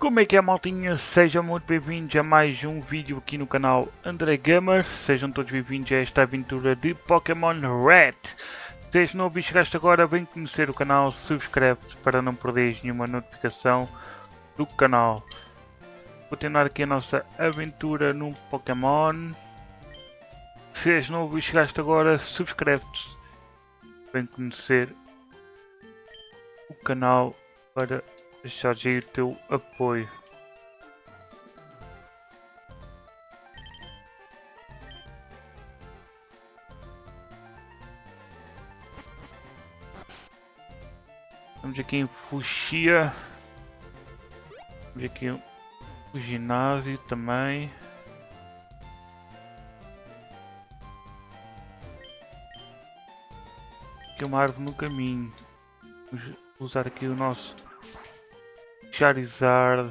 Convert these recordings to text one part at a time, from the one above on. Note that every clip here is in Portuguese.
Como é que é, maltinha? Sejam muito bem-vindos a mais um vídeo aqui no canal André Gamer. Sejam todos bem-vindos a esta aventura de Pokémon Red. Se és novo e chegaste agora, vem conhecer o canal, subscreve-te para não perderes nenhuma notificação do canal. Continuar aqui a nossa aventura no Pokémon. Se és novo e chegaste agora, subscreve-te. Vem conhecer o canal para deixar aí o teu apoio. Estamos aqui em Fuchsia. Temos aqui o ginásio também. Aqui uma árvore no caminho. Vamos usar aqui o nosso Charizard.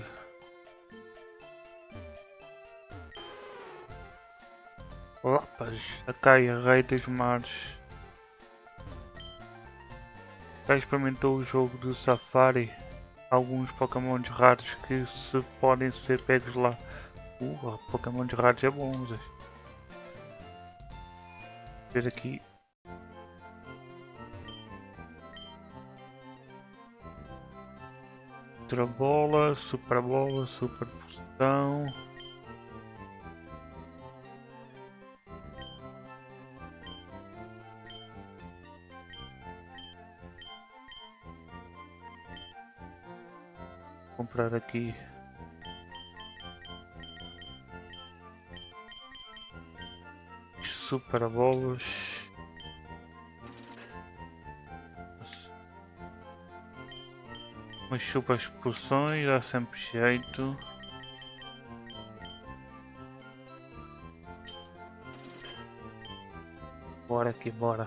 Opa, a Caia, Rei dos Mares. Já experimentou o jogo do Safari? Alguns Pokémons raros que se podem ser pegos lá. Pokémons raros é bom. Ver aqui. Ultra bola, super poção. Comprar aqui super bolas. Umas super poções, dá sempre jeito. Bora aqui, bora.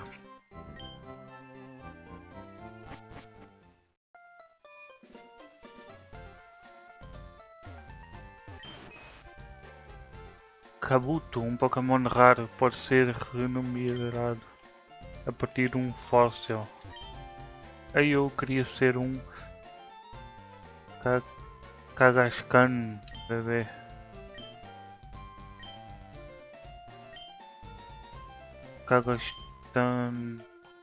Kabuto, um Pokémon raro, pode ser renumerado a partir de um fóssil. Aí eu queria ser um Kangaskhan, bebê. Kangaskhan.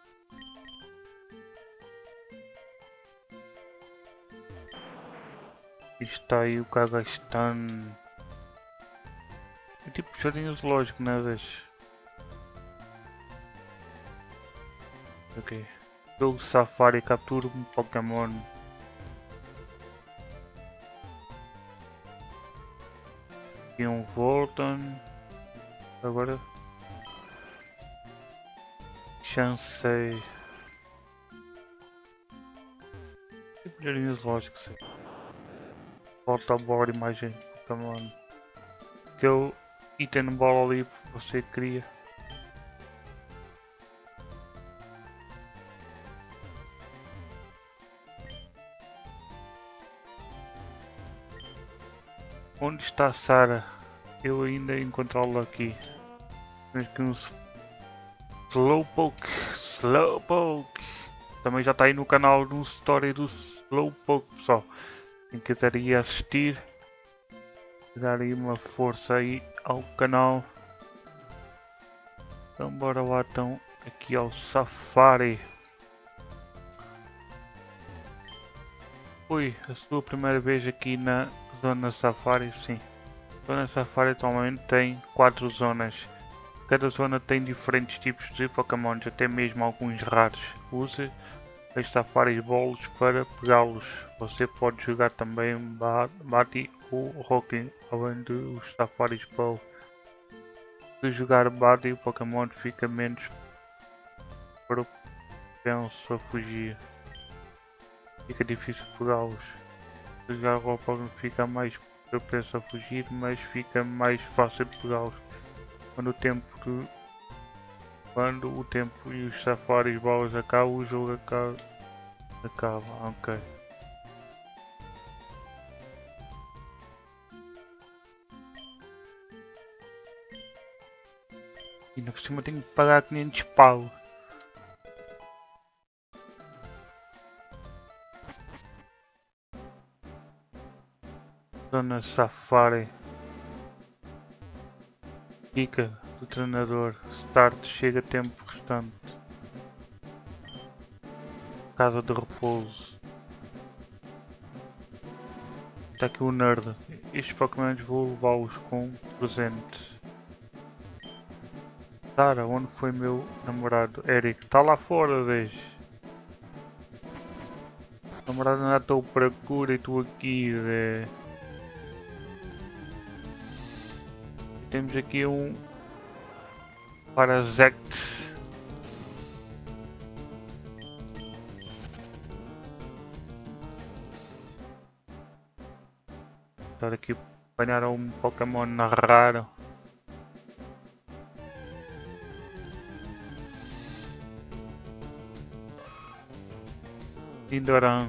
Está aí o Kangaskhan. É tipo jardim zoológico, não é? Vez? Ok. Jogo Safari, captura um Pokémon. E um Volton. Agora. Chansei. Tipo jardim zoológico, sim. Volta a bola imagem de Pokémon. Que eu item no bola ali que você queria. Onde está a Sara? Eu ainda encontrá-la aqui. Temos aqui um Slowpoke. Também já está aí no canal no story do Slowpoke, pessoal. Quem quiser ir assistir, dar aí uma força aí ao canal. Então bora lá então aqui ao Safari. Ui, a sua primeira vez aqui na Zona Safari? Sim. A Zona Safari atualmente tem 4 zonas. Cada zona tem diferentes tipos de Pokémons, até mesmo alguns raros. Use as Safari Balls para pegá-los. Você pode jogar também Bati ou Rocking, além dos Safari Balls. Se jogar Bati, o Pokémon fica menos propenso a fugir. Fica difícil pegá-los. Se jogar Pokémon fica mais propenso a fugir, mas fica mais fácil pegá-los. Quando o tempo e os Safari Balls acabam, o jogo acaba. Ok. E ainda por cima tenho que pagar 500 pau. Zona Safari. Dica do treinador. Start chega a tempo restante. Casa de repouso. Está aqui o nerd. Estes Pokémons vou levá-los com presentes. Sara, onde foi meu namorado? Eric, está lá fora, vejo. O namorado não estou para cura e tu aqui, velho. Temos aqui um Parasect. Estar aqui para apanhar um Pokémon raro. Lindoran.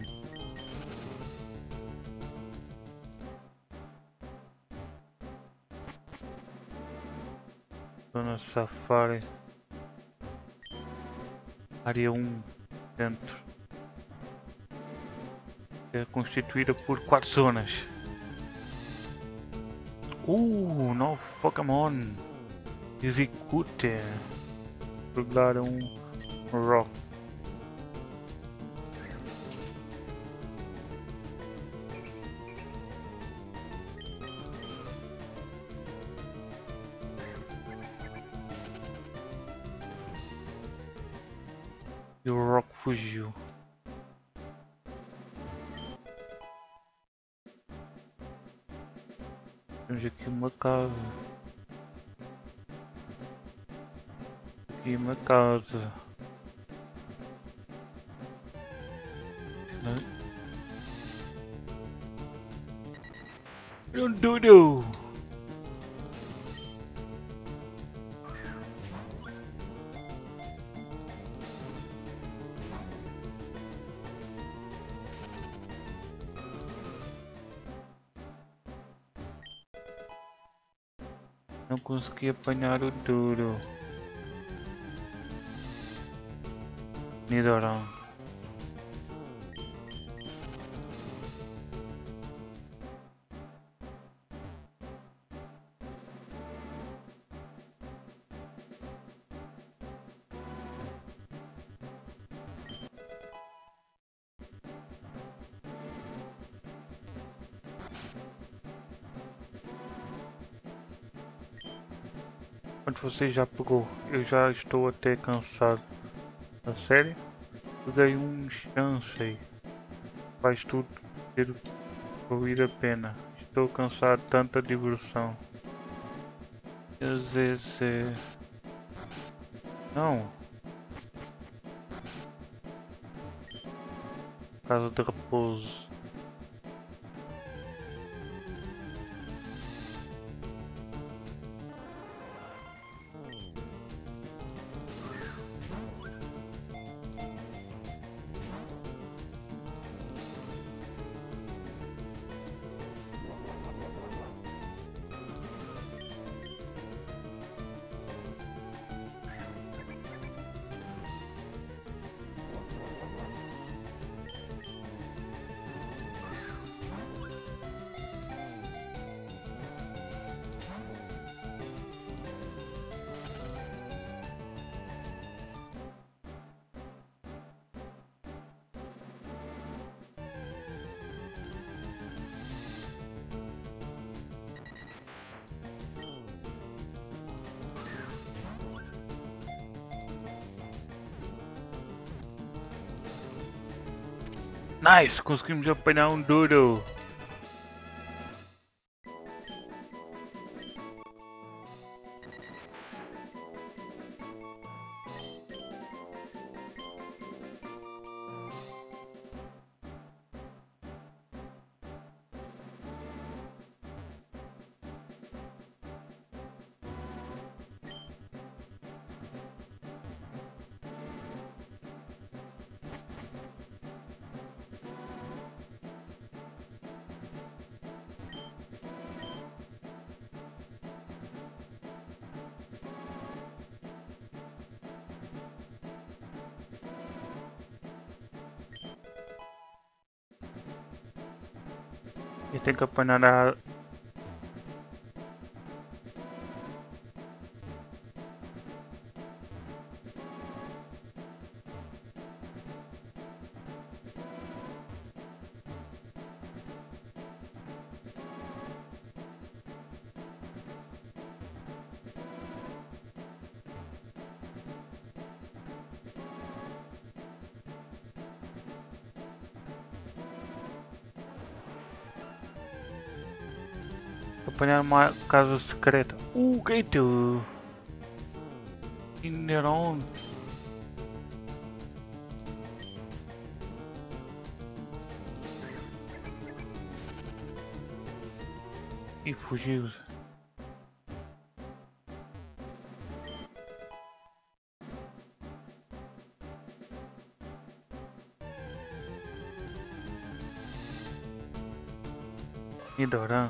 Zona Safari. Área 1 dentro. É constituída por 4 zonas. Novo Pokémon. Execute. Pegar um Rock. E o Rock fugiu. Temos aqui uma casa. Aqui uma casa. Um Doodle. Não consegui apanhar o Doodle. Nidoran. Quando você já pegou? Eu já estou até cansado. A sério? Peguei um chance. Faz tudo ter valido a pena. Estou cansado de tanta diversão. Às vezes é... Não. Casa de repouso. Nice! Conseguimos apanhar um Doodle. Eu tenho que apanhar a... apanhar uma casa secreta. Que é teu? Ineron. E fugiu. E Doran.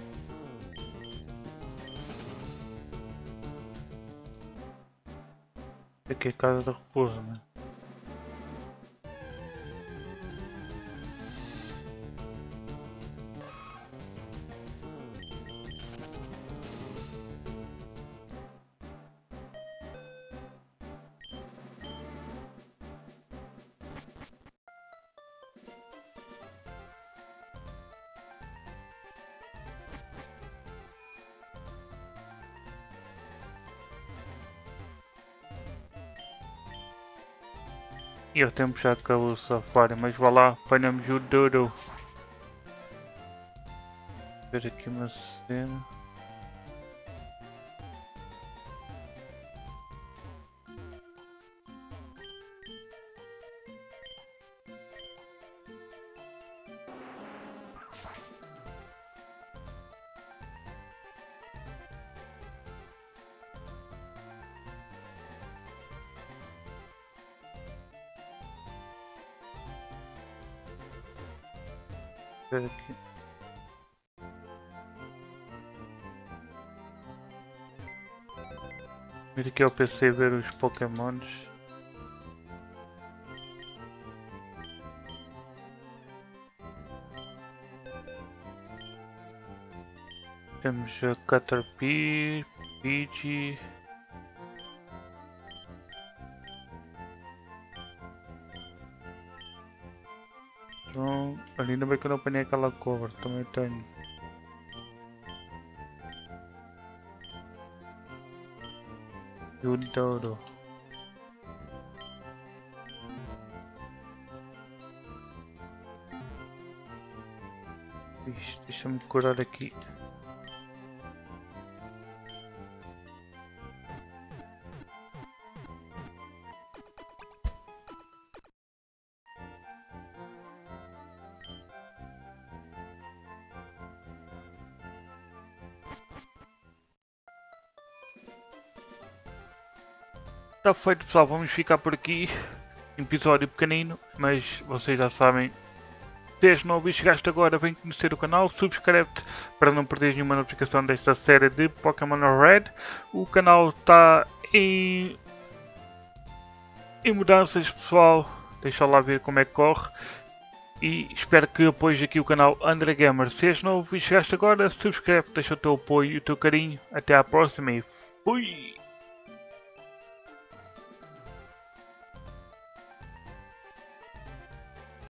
Aqui é a casa de repouso, né? E eu tenho puxado com o safari, mas vá lá, apanhamos o Dodo. Ver aqui uma cena. Ver aqui. Vir aqui ao PC ver os Pokémons. Temos a Caterpie, Pidgey. Então, ainda bem que eu não apanhei aquela cobra, também tenho. E o Dodo. Deixa-me curar aqui. Está feito, pessoal, vamos ficar por aqui. Episódio pequenino, mas vocês já sabem. Se és novo e chegaste agora, vem conhecer o canal, subscreve-te para não perderes nenhuma notificação desta série de Pokémon Red. O canal está em mudanças, pessoal. Deixa lá ver como é que corre. E espero que apoies aqui o canal André Gamer. Se és novo e chegaste agora, subscreve, deixa o teu apoio e o teu carinho. Até à próxima e fui!